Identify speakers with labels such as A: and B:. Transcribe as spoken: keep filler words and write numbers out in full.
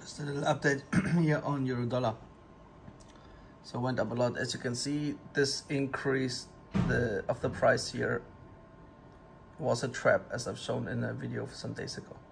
A: Just a little update here on euro dollar. So went up a lot. As you can see, this increase the of the price here was a trap, as I've shown in a video some days ago.